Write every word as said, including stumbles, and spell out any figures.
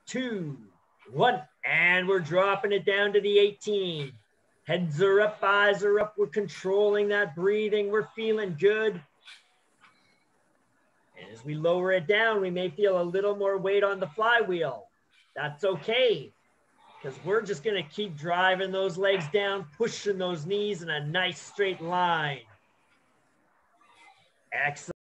two, one, and we're dropping it down to the eighteen. Heads are up, eyes are up. We're controlling that breathing. We're feeling good. And as we lower it down, we may feel a little more weight on the flywheel. That's okay, because we're just going to keep driving those legs down, pushing those knees in a nice straight line. Excellent.